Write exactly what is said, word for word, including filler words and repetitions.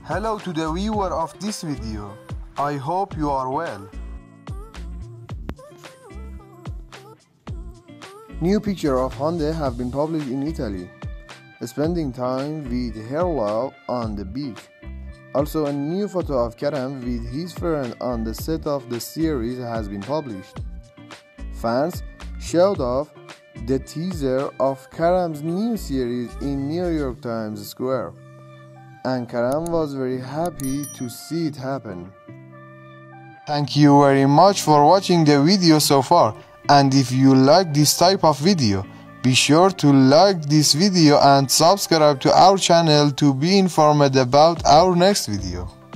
Hello to the viewer of this video. I hope you are well. New picture of Hande have been published in Italy, spending time with her love on the beach. Also, a new photo of Kerem with his friend on the set of the series has been published. Fans showed off the teaser of Kerem's new series in New York Times Square, and Kerem was very happy to see it happen. Thank you very much for watching the video so far, and if you like this type of video, be sure to like this video and subscribe to our channel to be informed about our next video.